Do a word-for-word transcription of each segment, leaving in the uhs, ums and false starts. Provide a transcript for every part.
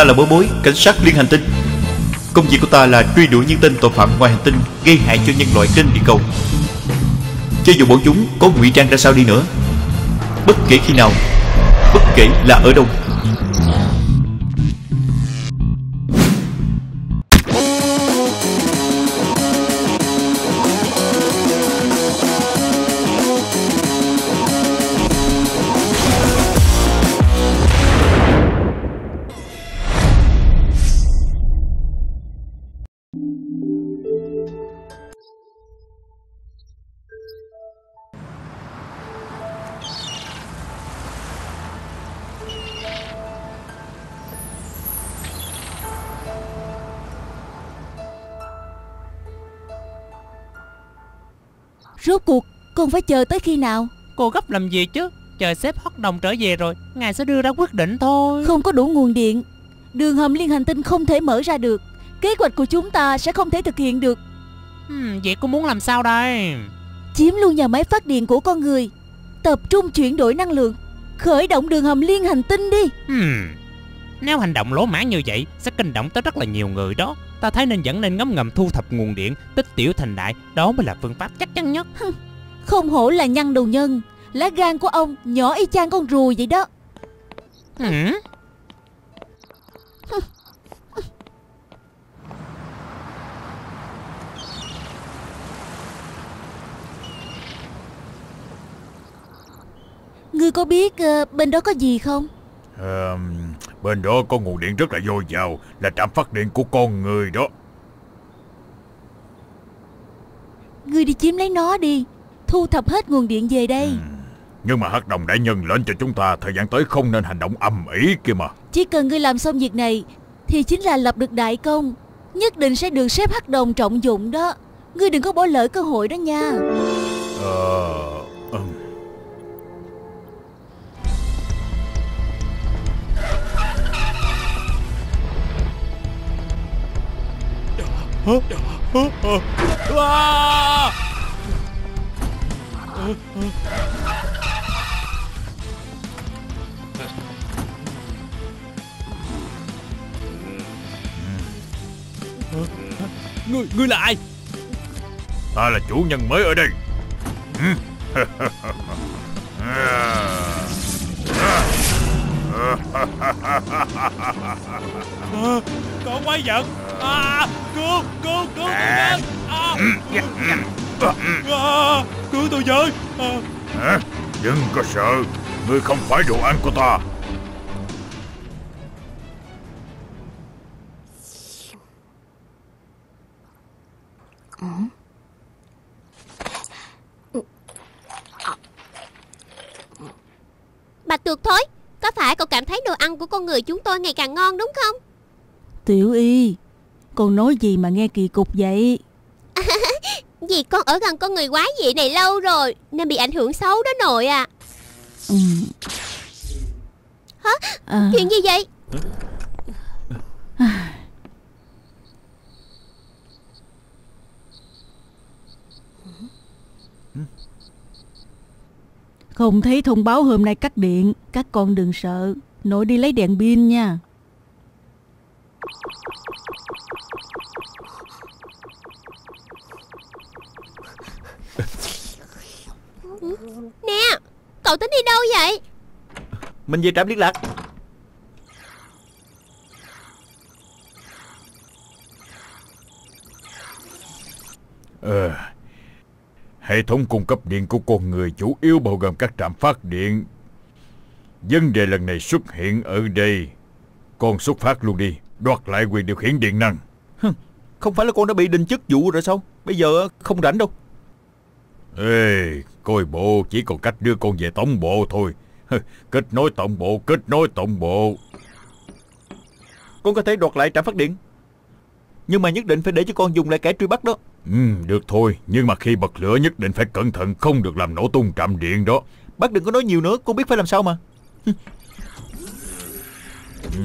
Ta là Bối Bối, cảnh sát liên hành tinh. Công việc của ta là truy đuổi những tên tội phạm ngoài hành tinh gây hại cho nhân loại trên địa cầu. Cho dù bọn chúng có ngụy trang ra sao đi nữa, bất kể khi nào, bất kể là ở đâu. Rốt cuộc con phải chờ tới khi nào? Cô gấp làm gì chứ? Chờ sếp Hot Đồng trở về rồi ngài sẽ đưa ra quyết định thôi. Không có đủ nguồn điện, đường hầm liên hành tinh không thể mở ra được. Kế hoạch của chúng ta sẽ không thể thực hiện được. hmm, Vậy cô muốn làm sao đây? Chiếm luôn nhà máy phát điện của con người, tập trung chuyển đổi năng lượng, khởi động đường hầm liên hành tinh đi. hmm. Nếu hành động lỗ mãn như vậy sẽ kinh động tới rất là nhiều người đó. Ta thấy nên vẫn nên ngấm ngầm thu thập nguồn điện, tích tiểu thành đại. Đó mới là phương pháp chắc chắn nhất. Không hổ là nhăn đầu nhân, lá gan của ông nhỏ y chang con rùa vậy đó. hmm? Ngươi có biết uh, bên đó có gì không? À, bên đó có nguồn điện rất là dồi dào, là trạm phát điện của con người đó. Ngươi đi chiếm lấy nó đi, thu thập hết nguồn điện về đây. ừ. Nhưng mà Hắc Đồng đại nhân lệnh cho chúng ta thời gian tới không nên hành động ầm ĩ kia mà. Chỉ cần ngươi làm xong việc này thì chính là lập được đại công, nhất định sẽ được sếp Hắc Đồng trọng dụng đó. Ngươi đừng có bỏ lỡ cơ hội đó nha. Ờ... Ừ. Hả? Hả? Hả? À! Ngươi, ngươi là ai? Ta là chủ nhân mới ở đây. À, con quái vật. À, cứu, cứu, cứu tôi với. À, à, cứu tôi với. À. Hả? Đừng có sợ, ngươi không phải đồ ăn của ta. Bạch tuộc thối, có phải cậu cảm thấy đồ ăn của con người chúng tôi ngày càng ngon đúng không? Tiểu Y, con nói gì mà nghe kỳ cục vậy? Vì con ở gần con người quái dị này lâu rồi nên bị ảnh hưởng xấu đó nội à. ừ. Hả? À. Chuyện gì vậy? Không thấy thông báo hôm nay cắt điện. Các con đừng sợ, nội đi lấy đèn pin nha. Nè, cậu tính đi đâu vậy? Mình về trạm liên lạc. Ờ, hệ thống cung cấp điện của con người chủ yếu bao gồm các trạm phát điện. Vấn đề lần này xuất hiện ở đây. Con xuất phát luôn đi, đoạt lại quyền điều khiển điện năng. Không phải là con đã bị đình chức vụ rồi sao? Bây giờ không rảnh đâu. Ê, coi bộ chỉ còn cách đưa con về tổng bộ thôi. Kết nối tổng bộ, kết nối tổng bộ. Con có thể đoạt lại trạm phát điện, nhưng mà nhất định phải để cho con dùng lại kẻ truy bắt đó. Ừ, được thôi, nhưng mà khi bật lửa nhất định phải cẩn thận, không được làm nổ tung trạm điện đó. Bác đừng có nói nhiều nữa, con biết phải làm sao mà. ừ.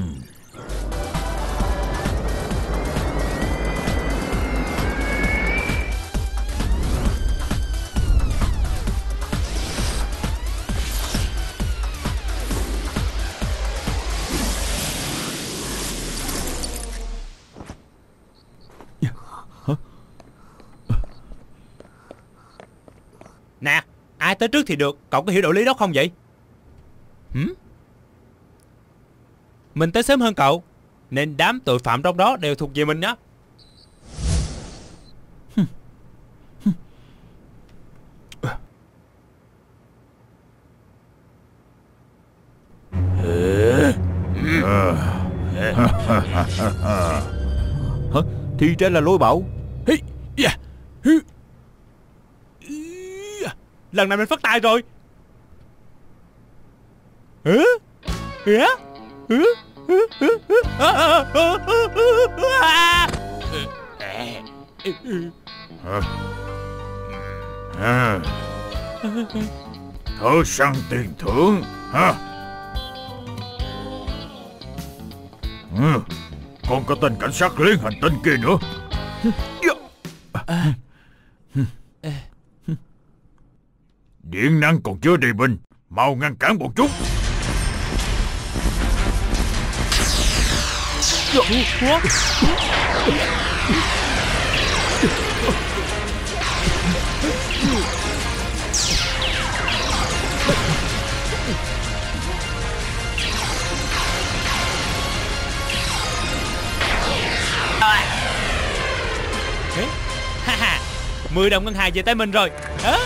Nè, ai tới trước thì được. Cậu có hiểu đạo lý đó không vậy? Hử? Mình tới sớm hơn cậu, nên đám tội phạm trong đó đều thuộc về mình nhá. Hả? Thì ra là Lôi Bảo. Lần này mình phát tài rồi. Hả? Hả? Hả? Thợ săn tiền thưởng hả? Ừ. Còn có tên cảnh sát liên hành tinh kia nữa. Điện năng còn chưa đầy bình, mau ngăn cản bọn chúng. Mười đồng ngân hàng về tay mình rồi. Hả?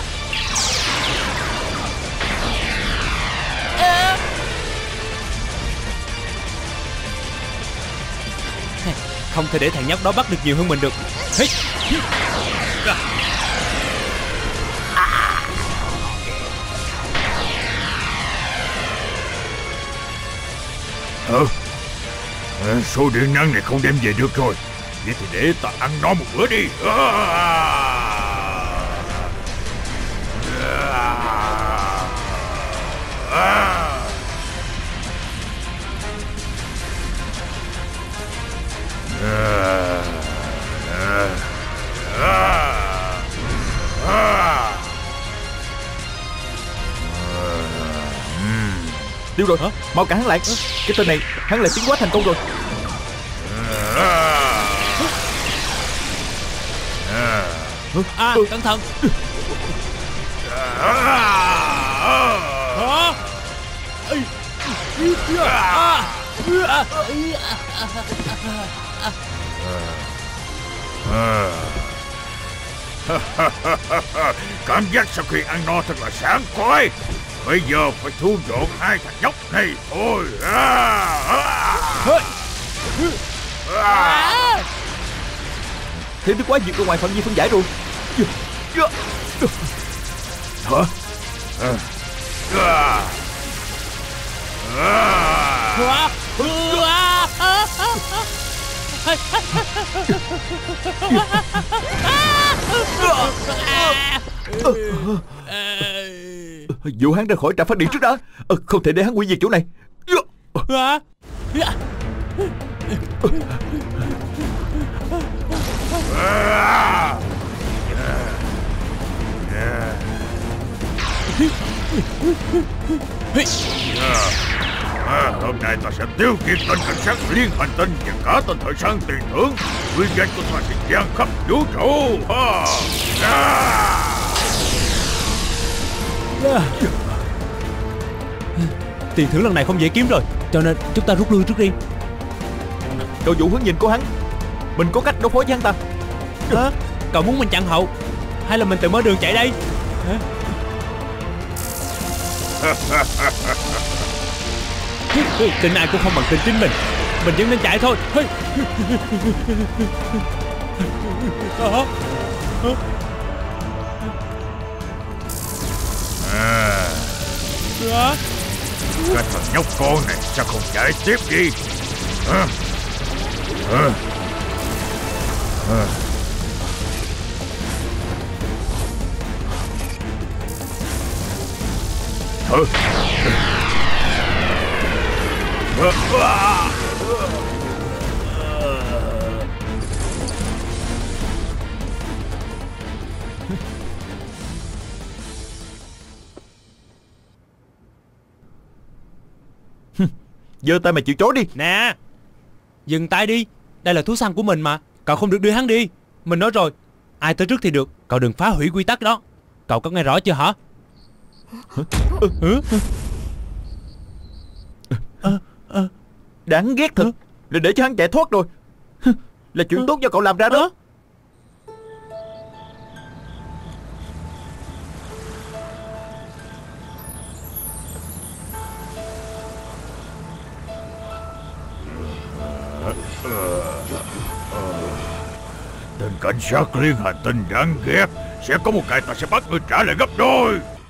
Không thể để thằng nhóc đó bắt được nhiều hơn mình được. Ờ, số điện năng này không đem về được rồi. Vậy thì để ta ăn no một bữa đi. Tiêu rồi hả? Mau cản hắn lại. Cái tên này, hắn lại tiến hóa thành công rồi. À, cẩn thận. Cảm giác sau khi ăn no thật là sảng khoái. Bây giờ phải thu dọn hai thằng nhóc này thôi. Thế đức quá vượt ra ngoài phạm vi phân giải rồi. Hả? Dụ hắn ra khỏi trạm phát điện trước đã. ờ, Không thể để hắn hủy diệt chỗ này. À, hôm nay ta sẽ tiêu diệt tên cảnh sát liên hành tinh và cả tên thợ săn tiền thưởng. Nguyên danh của ta sẽ vang khắp vũ trụ. À. À. Tiền thưởng lần này không dễ kiếm rồi, cho nên chúng ta rút lui trước đi. Cậu Vũ hướng nhìn của hắn. Mình có cách đối phó với hắn ta. Hả? Cậu muốn mình chặn hậu hay là mình tự mở đường chạy đây? Hả? Tin ai cũng không bằng tin chính mình. Mình vẫn nên chạy thôi. À. Cái thằng nhóc con này sao không chạy tiếp đi? À. À. À. Hả? Giơ tay mà chịu chối đi. Nè, dừng tay đi. Đây là thú săn của mình mà. Cậu không được đưa hắn đi. Mình nói rồi, ai tới trước thì được. Cậu đừng phá hủy quy tắc đó. Cậu có nghe rõ chưa hả? Đáng ghét thật. Là để cho hắn chạy thoát rồi. Là chuyện tốt cho cậu làm ra đó. Tên cảnh sát liên hành tinh đáng ghét. Sẽ có một ngày ta sẽ bắt ngươi trả lại gấp đôi.